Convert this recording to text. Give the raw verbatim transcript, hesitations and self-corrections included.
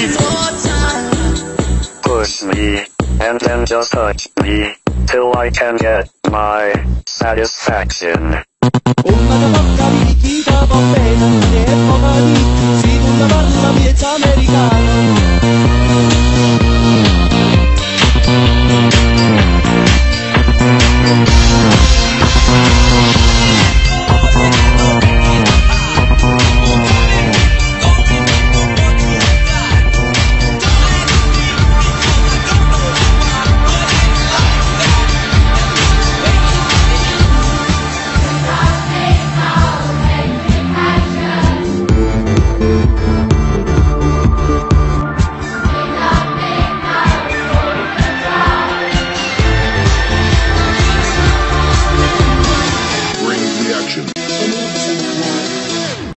Push me, and then just touch me, till I can get my satisfaction. Una da porca picchita va bene, e poca di, si tu la parla miezza americana.